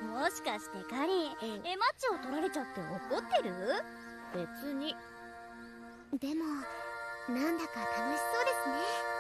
もしかしてカリン、エマッチを取られちゃって怒ってる？ 別に。 でもなんだか楽しそうですね。